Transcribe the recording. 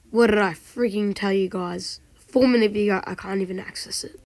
What did I freaking tell you guys? 4-minute video, I can't even access it.